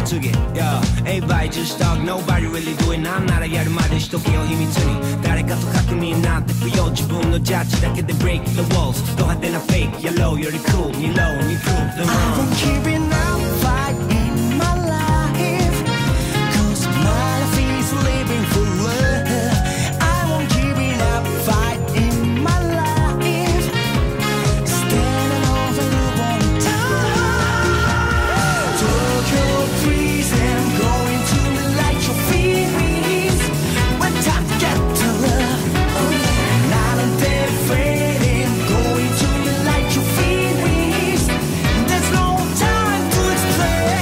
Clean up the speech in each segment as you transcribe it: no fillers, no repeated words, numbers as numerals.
次 Yeah, everybody just talk, nobody really do it なんならやるまでしとけよ秘密に誰かと確認なんて不要自分のジャッジだけで break the walls ド派手なフェイク Yellow より cool 2 low に prove the wrong I've been keeping up fight in my life Cause my life is living for love I won't giving up fight in my life Standing over the one time Tokyo breeze and going to light your feelings When time to get to love Night and day fading Going to light your feelings There's no time to explain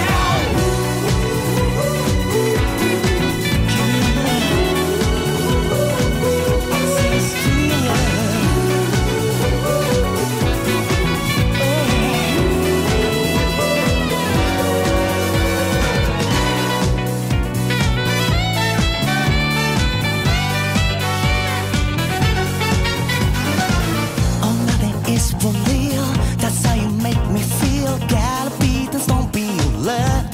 Oh, nothing is for real That's how you make me feel Gotta be this, don't be your love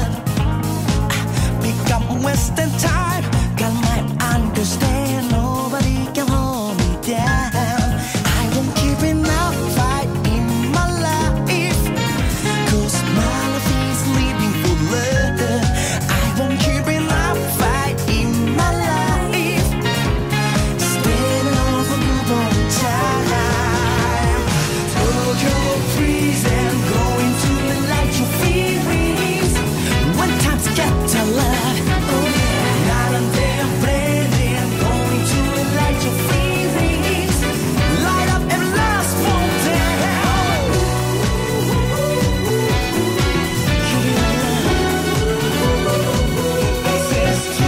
Pick up wasting time God might understand Nobody can hold me down I won't give enough fight in my life Cause my life is living for love I won't give enough fight in my life Standing over you all the time Tokyo breeze and going to light your feelings When times get to love Night and day I'm blending Going to light your feelings Light up and last fall down Access to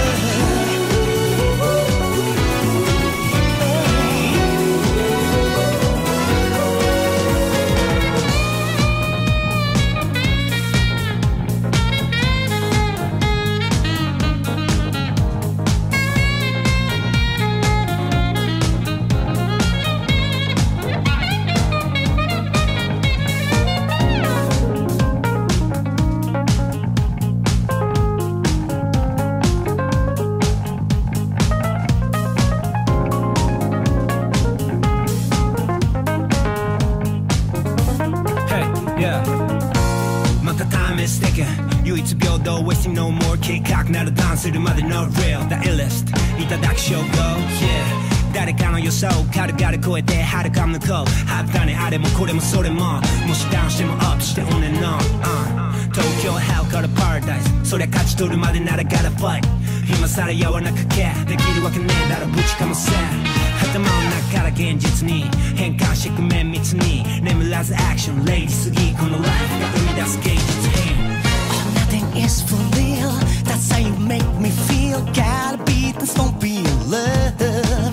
Hey, yeah またタイムスティック唯一平等 wasting no more 計画ならダウンするまで no real the illest いただく証拠 Yeah 誰かの予想軽々超えて遥か向こうはったねあれもこれもそれももしダウンしてもアップして on and on、東京 hell から paradise そりゃ勝ち取るまでなら gotta fight 今さらやわなくけできるわけねえだろぶちかませ頭の中から現実に変換してく綿密に眠らずアクションレイジすぎこのライフが生み出す芸術品 Oh, nothing is for real That's how you make me feel Gotta be this, don't be in love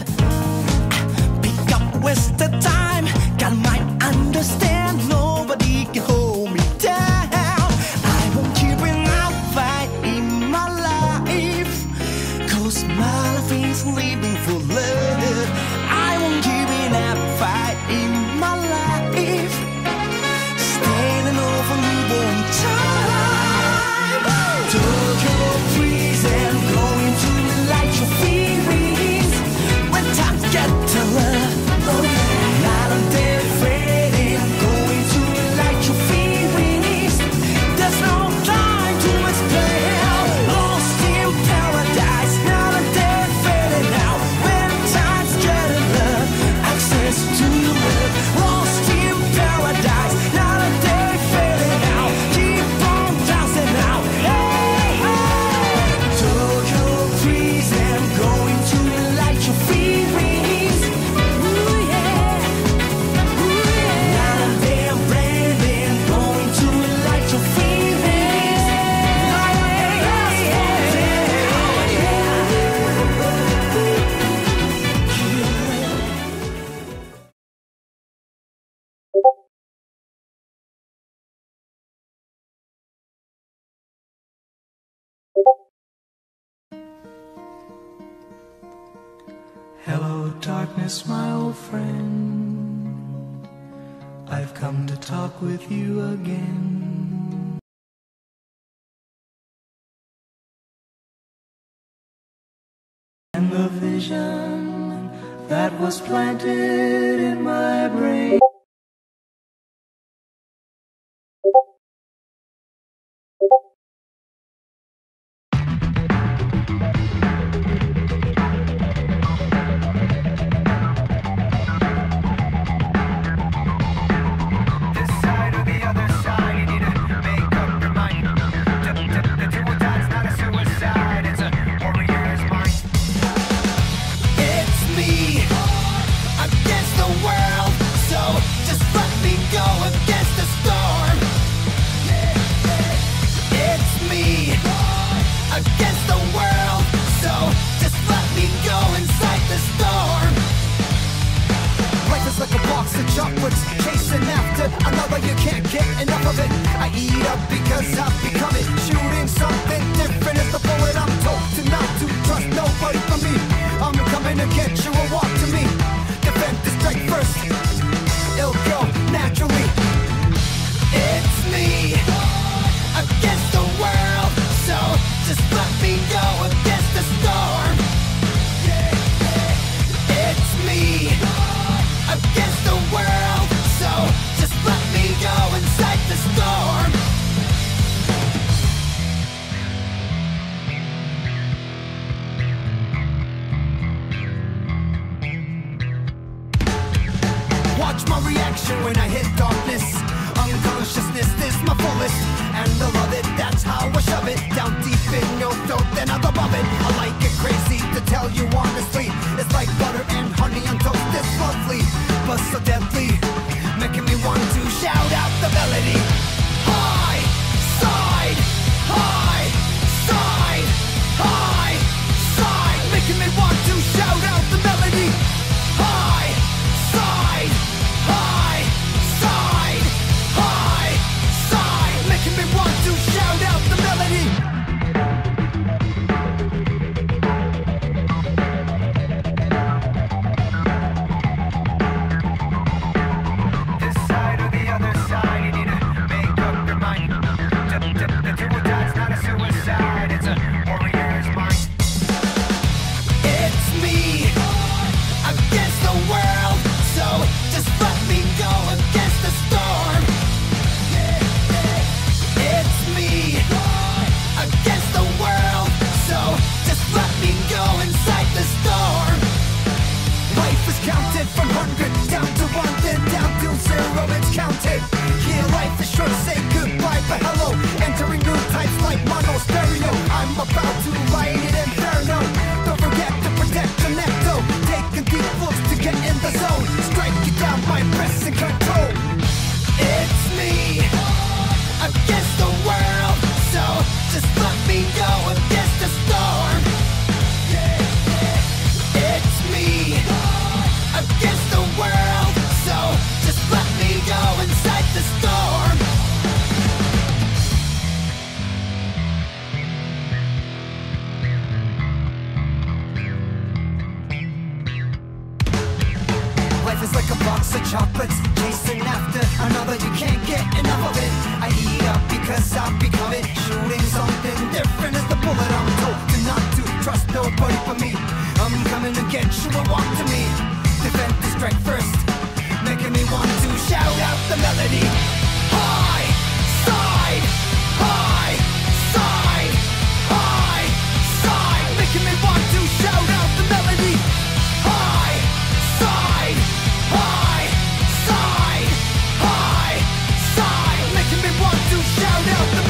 Pick up wasted time God might understand Nobody can hold me down I won't give enough fight in my life Cause my life is living for love I won't give enough fight in my life Standing over you one time Tokyo breeze and going to light your feelings When times get to love Night and day fading Going to light your feelings There's no time to explain Lost in paradise Night and day fading out When times get to love Access to love Lost in paradise Night and day fading out Keep on dancing now Hey, hey Tokyo breeze and going to light your feelings Ooh yeah Night and day I'm blending Going to light your feelings Light up and last fall Hello, darkness, my old friend. I've come to talk with you again. vision that was planted in my brain. Chocolates, chasing after another, you can't get enough of it. I eat up because I've become it. Shooting something different is the bullet. I'm told to not to trust nobody but me. I'm coming to get you or walk to me. Defend the strike first, it'll go naturally. It's me against the world, so just let me go against the storm. It's me against the world, so just let me go inside the storm. Watch my reaction when I hit darkness. Unconsciousness is my fullest, and I love it, that's how I shove it down deep in your throat, then I'm above it. I like it crazy to tell you honestly. It's like butter and honey on toast, it's lovely, but so deadly, making me want to shout out the melody. High side, high side, high side, making me want to shout out the melody. High side, high side, high side, making me want to shout out the melody. From 100 down to 1, then down to 0, it's counted. Yeah, life is short, say goodbye, but hello. Entering new types like mono stereo. I'm about to light it inferno. Don't forget to protect the necto. Taking deep looks to get in the zone. Strike you down by pressing control. It's me against the world, so just let me go against the storm. It's me against the world, so just let me go inside the storm. Life is like a box of chocolates, chasing after another, you can't get enough of it. I eat up because I've become it. Shooting something different is the bullet. I'm told to not to trust nobody but me. I'm coming to get you or walk to me. Defend the strike first, making me want to shout out the melody. High side, high side, high side, making me want to shout out the melody. High side, high side, high side, making me want to shout out the melody.